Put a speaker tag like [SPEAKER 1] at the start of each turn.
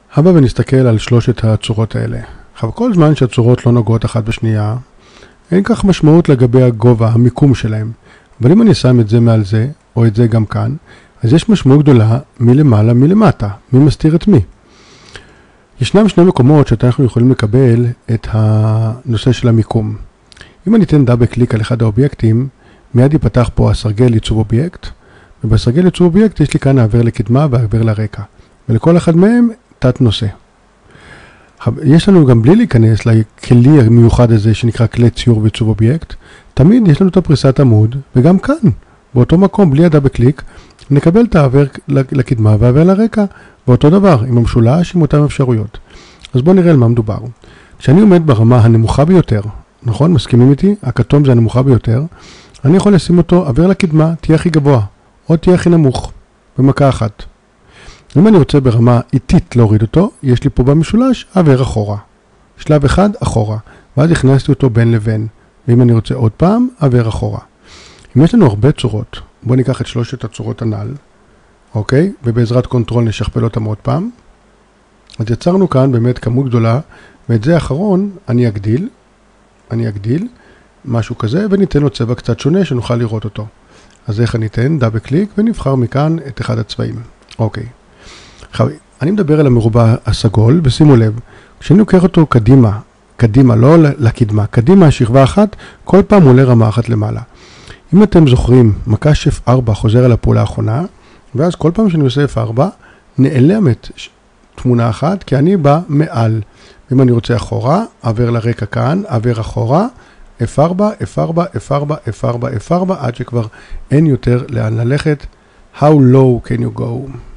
[SPEAKER 1] הבה ונסתכל על שלושת הצורות האלה. עכשיו, כל זמן שהצורות לא נוגעות אחת בשנייה, אין כך משמעות לגבי הגובה, המיקום שלהם. אבל אם אני שם את זה מעל זה, או את זה גם כאן, אז יש משמעות גדולה מלמעלה מלמטה. מי מסתיר את מי? ישנם שני מקומות שאנחנו יכולים לקבל את הנושא של המיקום. אם אני אתן דאבל קליק על אחד האובייקטים, מיד ייפתח פה הסרגל עיצוב אובייקט, ובסרגל עיצוב אובייקט יש לי כאן העבר לקדמה והעבר לרקע. ולכל אחד מהם תת נושא. יש לנו גם בלי להיכנס לכלי המיוחד הזה שנקרא כלי ציור ועיצוב אובייקט, תמיד יש לנו את הפריסת עמוד, וגם כאן, באותו מקום, בלי הדאבל קליק, נקבל את העבר לקדמה והעבר לרקע, באותו דבר, עם המשולש, עם אותם אפשרויות. אז בואו נראה על מה מדובר. כשאני עומד ברמה הנמוכה ביותר, נכון? מסכימים איתי? הכתום זה הנמוכה ביותר, אני יכול לשים אותו עבר לקדמה, תהיה הכי גבוה, או תהיה הכי נמוך, במכה אחת. אם אני רוצה ברמה איטית להוריד אותו, יש לי פה במשולש עבר אחורה. שלב אחד אחורה, ואז הכנסתי אותו בין לבין. ואם אני רוצה עוד פעם, עבר אחורה. אם יש לנו הרבה צורות, בואו ניקח את שלושת הצורות הנ"ל, אוקיי? ובעזרת קונטרול נשכפל אותם עוד פעם. אז יצרנו כאן באמת כמות גדולה, ואת זה האחרון אני אגדיל, משהו כזה, וניתן לו צבע קצת שונה שנוכל לראות אותו. אז איך אני אתן? דאבל קליק, ונבחר מכאן את אחד הצבעים. אוקיי. עכשיו, אני מדבר על המרובע הסגול, ושימו לב, כשאני לוקח אותו קדימה, לא לקדמה, קדימה שכבה אחת, כל פעם עולה רמה אחת למעלה. אם אתם זוכרים, מכה F4 חוזר על הפעולה האחרונה, ואז כל פעם שאני עושה F4, נעלמת תמונה אחת, כי אני בא מעל. אם אני רוצה אחורה, עבר לרקע כאן, עבר אחורה, F4, F4, F4, F4, F4, עד שכבר אין יותר לאן ללכת. How low can you go?